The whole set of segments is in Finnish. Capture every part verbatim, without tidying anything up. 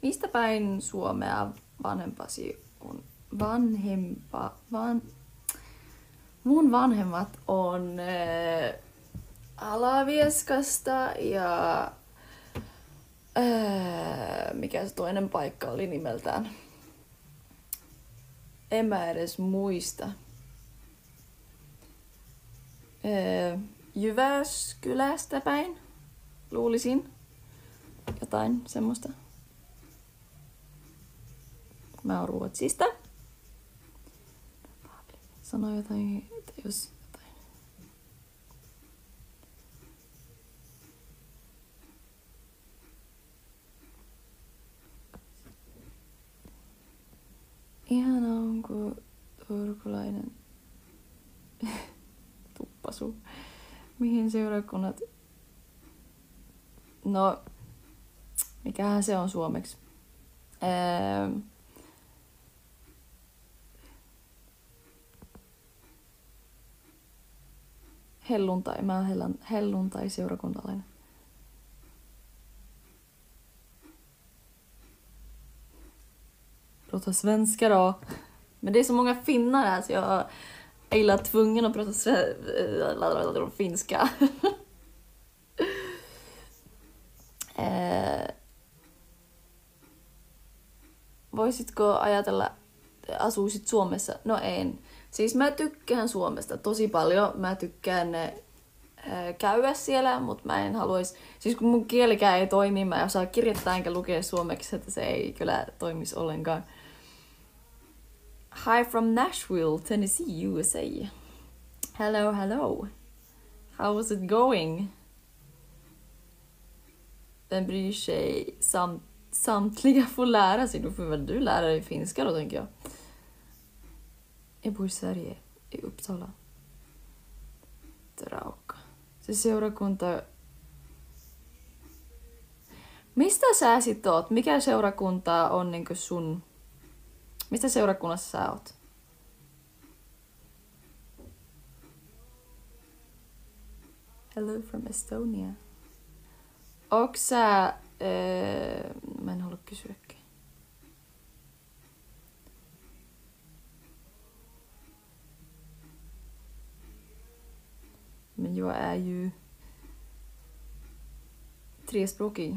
Mistä päin Suomea vanhempasi on? Vanhempa... Van... Mun vanhemmat on äh, Alavieskasta ja... Äh, mikä se toinen paikka oli nimeltään? En mä edes muista. Äh, Jyväskylästä päin, luulisin. Jotain semmoista. Mä oon Ruotsista. Sano jotain, jos jotain. Ihana onko turkulainen tuppasu. Mihin seurakunnat? No, mikähän se on suomeksi? Öö, helluntai. Mä oon helluntai seurakuntalainen. Prata svenska då. Men det är så många finnar här så jag är illa tvungen att prata sve- finska. eh, voisitko ajatella, asuisit Suomessa? No en. Siis mä tykkään Suomesta tosi paljon. Mä tykkään äh, käydä siellä, mutta mä en haluaisi... Siis kun mun kielikään ei toimi, mä en osaa kirjoittaa enkä lukea suomeksi, että se ei kyllä toimisi ollenkaan. Hi from Nashville, Tennessee, U S A. Hello, hello. How was it going? Vem bryr sig? Sam- samtliga får lära sig. Då får väl du lära dig finska då, tänker jag. Jag bor i Sverige, i Uppsala. Trauka. Se seurakunta... Mistä sä sit oot? Mikä seurakunta on niinku sun... Mistä seurakunnassa sä oot? Hello from Estonia. Onks sä... Öö, mä en halua kysyäkin. Men jag är ju trespråkig.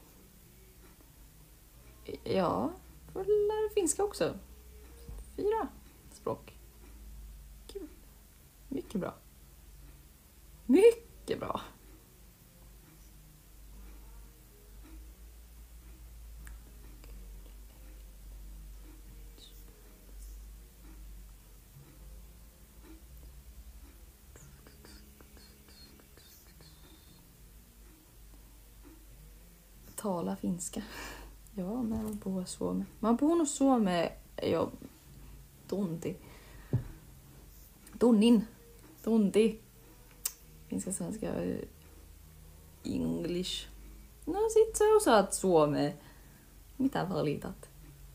Ja, får lära finska också. Fyra språk. Kul. Mycket bra. Mycket bra. Tala finska. Joo, mä voin puhua suomea. Mä oon puhunut suomea jo tunti. Tunnin. Tunti. Finska svenska English. No sit sä osaat suomea. Mitä valitat?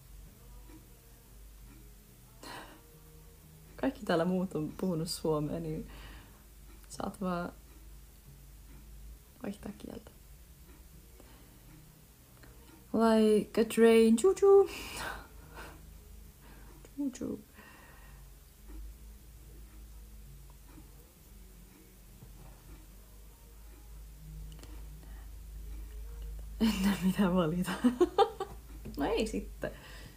Kaikki täällä muut on puhunut suomea, niin saat vaan vaihtaa kieltä. Like a train, choo choo. Choo choo. En näe mitä valita. No ei sitten.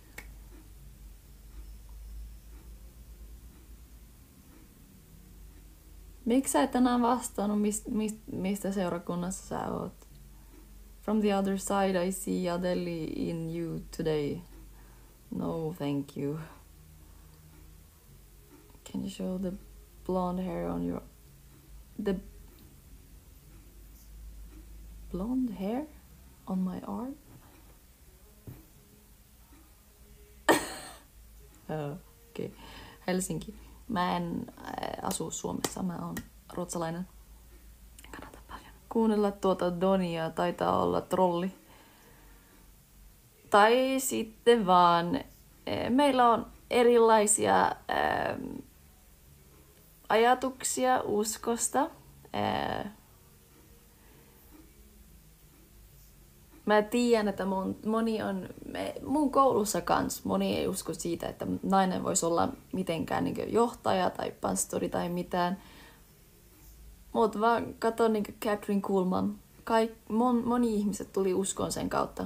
Miksi sä et enää vastannut, mist, mist, mistä seurakunnassa sä oot? From the other side I see Adeli in you today. No, thank you. Can you show the blonde hair on your... The blonde hair on my arm? uh, Okei. Okay. Helsinki. Mä en äh, asu Suomessa, mä oon ruotsalainen. Kannata paljon. Kuunnella tuota Donia, taitaa olla trolli. Tai sitten vaan äh, meillä on erilaisia äh, ajatuksia uskosta. Äh, mä tiedän, että mon, moni on, me, mun koulussa kans, moni ei usko siitä, että nainen voisi olla mitenkään niin johtaja tai pastori tai mitään. Mutta vaan kato niin Kathryn Kuhlman. Kaik, mon, moni ihmiset tuli uskoon sen kautta.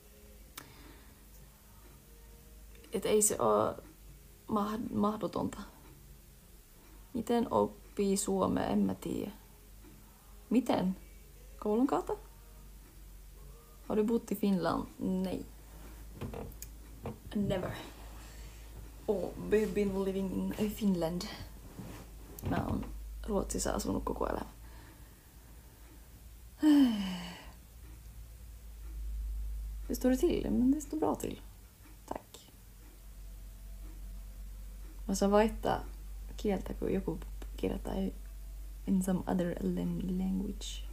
Että ei se ole mahdotonta. Miten oppii suomea, en mä tiedä. Miten? Koulun kautta? Har du bott i Finland? Nej. Never. Oh, we've been living in Finland. Mä oon Ruotsissa asunut koko elämä. Det står det till, men det står bra till. Tack. Mä saan vaihtaa kieltä, kun joku kirjoittaa in some other language.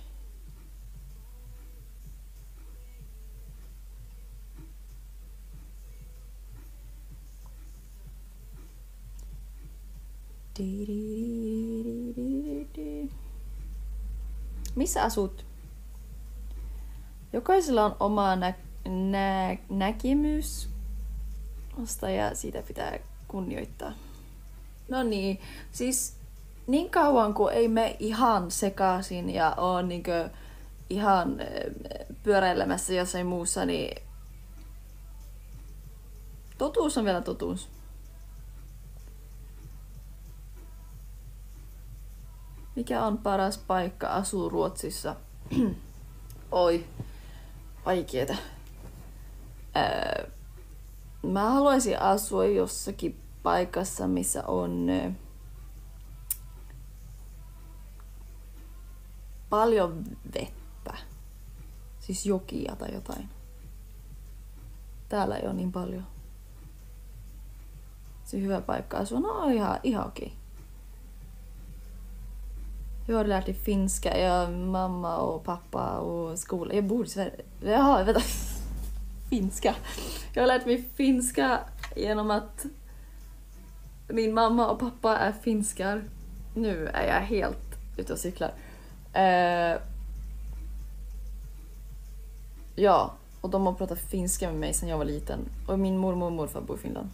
Missä asut? Jokaisella on oma nä- nä- näkemys ja siitä pitää kunnioittaa. No niin, siis niin kauan kuin ei me ihan sekaisin ja on niinkö ihan pyöräilemässä jossain muussa, niin totuus on vielä totuus. Mikä on paras paikka asua Ruotsissa? Oi, vaikeeta. Öö, mä haluaisin asua jossakin paikassa, missä on ö, paljon vettä. Siis jokia tai jotain. Täällä ei ole niin paljon. Se hyvä paikka asua. No ihan, ihan okei. Okay. Jag har lärt dig finska, jag mamma och pappa och skola. Jag bor i Sverige. Jaha, vänta. Finska. Jag har lärt mig finska genom att min mamma och pappa är finskar. Nu är jag helt ute och cyklar. Uh, ja, och de har pratat finska med mig sedan jag var liten. Och min mormor och morfar bor i Finland.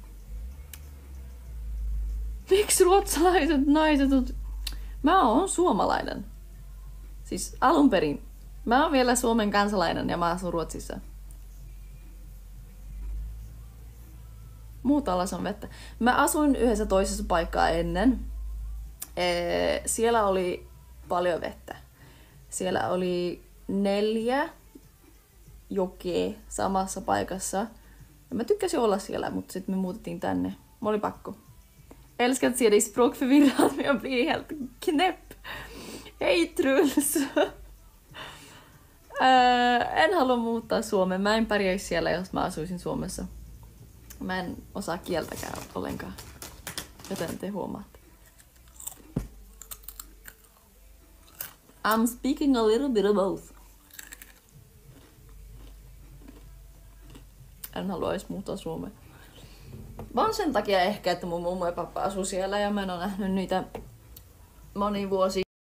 Miksi ruotsalaiset naiset on... Mä oon suomalainen. Siis alun perin. Mä oon vielä Suomen kansalainen ja mä asun Ruotsissa. Muuta alas on vettä. Mä asuin yhdessä toisessa paikkaa ennen. Ee, siellä oli paljon vettä. Siellä oli neljä jokea samassa paikassa. Ja mä tykkäsin olla siellä, mutta sitten me muutettiin tänne. Mä oli pakko. Älskar att se dig språkförvirrad, men jag blir helt knäpp. Hei Truls! uh, en halua muuttaa Suomeen. Mä en pärjäisi siellä, jos mä asuisin Suomessa. Mä en osaa kieltäkään ollenkaan. Joten te huomaatte. I'm speaking a little bit of both. En haluaisi muuttaa Suomeen. Vaan sen takia ehkä, että mun mummo ja pappa asuu siellä ja mä en ole nähnyt niitä moni vuosi.